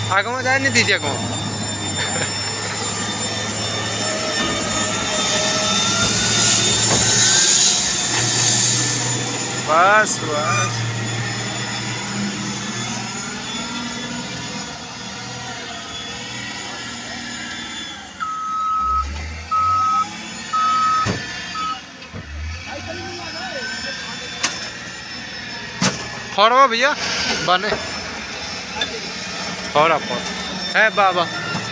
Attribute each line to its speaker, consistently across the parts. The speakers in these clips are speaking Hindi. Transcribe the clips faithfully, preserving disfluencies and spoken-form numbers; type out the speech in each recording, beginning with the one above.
Speaker 1: आगे में जाए नहीं दीजिए को बस बस फोड़ो भैया बने फोड़ा फोड़ है बाबा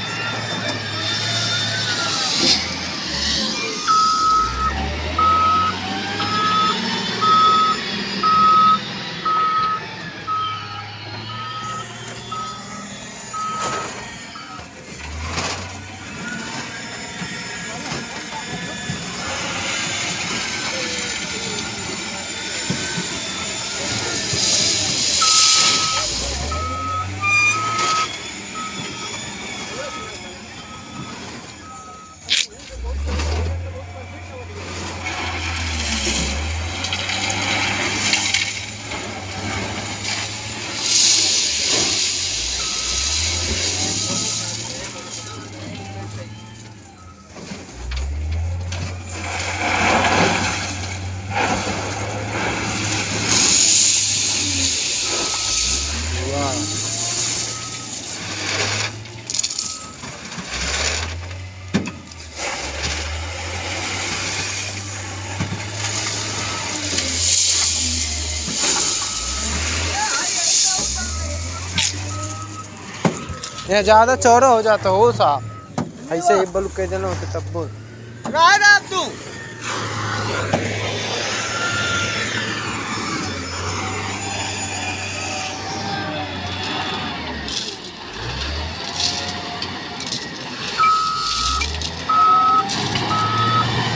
Speaker 1: ये ज्यादा चौड़ा हो जाता हो साहब ऐसे ही बलू के जनो के तब बोल रहा है तू